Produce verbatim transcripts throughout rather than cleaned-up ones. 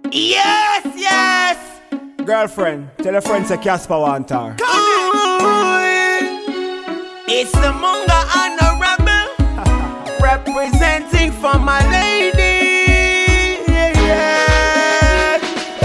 Yes, yes. Girlfriend, tell a friend say Casper want her. It's the Munga and the rebel representing for my lady. Yeah.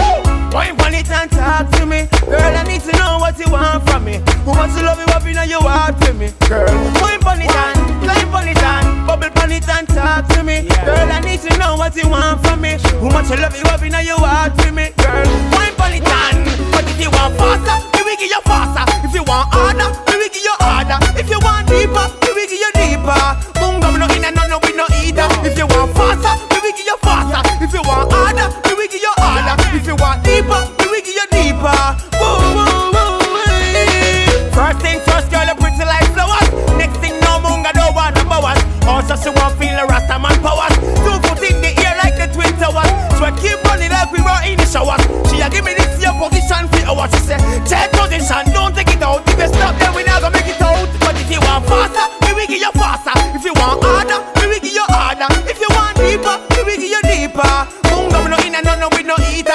Wine on it and talk to me, girl. I need to know what you want from me. Who wants to love you up in your heart to me, girl? Wine on it and climb on it and bubble on it and talk to me, yeah. Girl. I need to know what you want from me. Who wants to love you up in your heart to me, girl? Wine on it and, but if you want faster, we will give you faster. If you want harder, we will give you harder. If you want deeper, we will give you deeper. Munga, we no in and no, we no either. If you want faster, we will give you faster. If you want harder, we will give you harder. If you want deeper, we will give you deeper. Woo, woo, woo, hey. First thing first, girl, you're pretty like flowers. Next thing, no Munga, don't want number one. Also, she want feel the Rasta man powers. Two foot in the air like the Twin Towers. So I keep running like we were in the showers. She a give me this your position for hours. She say, check position, don't take it out. If you stop, then we not gonna make it out. But if you want faster, we will give you faster. If you want harder, we will give you harder. If you want deeper, we will give you deeper. Munga, we no in and no, we no eater.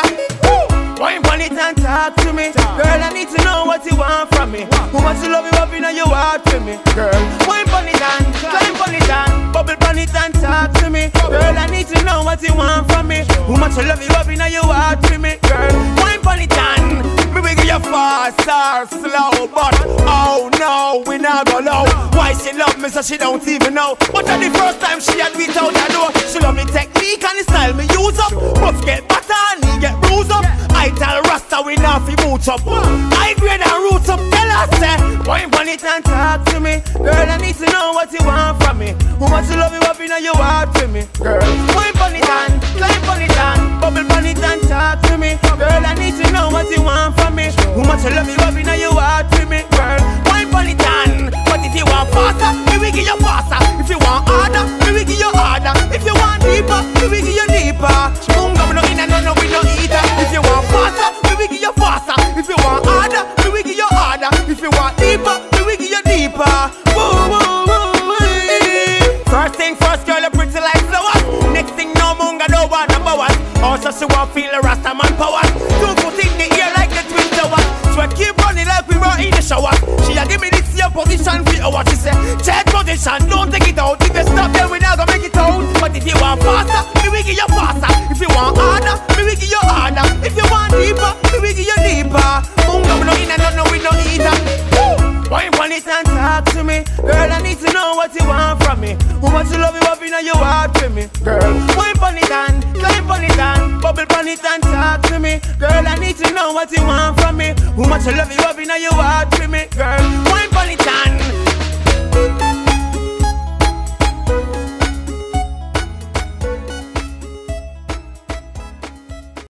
Wine on it and talk to me, girl. I need to know what you want from me. Who wants to love you up in your heart to me, girl? Wine on it and climb on it and bubble on it and talk to me, girl. I need to know what you want from me. Who wants to love you up in your heart to me, girl? Wine on it and me we give you fast or slow, but oh no, we not go low. Why she love me so she don't even know? But at the first time she had me out the door. She love me technique and the style me use up. Buff get better and he get bruised up. I tell Rasta we not fi boot up. I grade and roots up. Tell her say, wine on it and talk to me, girl. I need to know what you want from me. Who wants to love you up in your heart to me, girl? Wine on it and climb on it and bubble on it and talk to me, girl. I need to know what you want from me. Who wants to love you up in your heart to me, girl? Wine on it and, but if you want faster, we will give you faster. If you want harder, we will give you harder. If you want deeper, we will give you deeper. Munga, we no in and no, we no eater. If you want faster, we will give you faster. If you want harder, we will give you harder. If you want deeper, we will give you deeper. Woo, woo, woo, hey. First thing first, girl, you're pretty like flowers. Next thing, no Munga, don't want number one. Also, she want feel the Rasta man powers. Two foot in the air like the Twin Towers. So I keep running like we were in the shower. She a give me this your position for hours. She say, check position, don't take it out. If you stop, then we not gonna make it out. But if you want faster, we will give you faster. If you want harder, we will give you harder. If you want deeper, we will give you deeper. Munga, we no in and no, we no either. Wine on it and talk to me, girl. I need to know what you want from me. Who wants to love you up in your heart to me, girl? Wine on it and climb on it and bubble on it and talk to me, girl. I need to know what you want from me. Who wants to love you up in your heart to me, girl?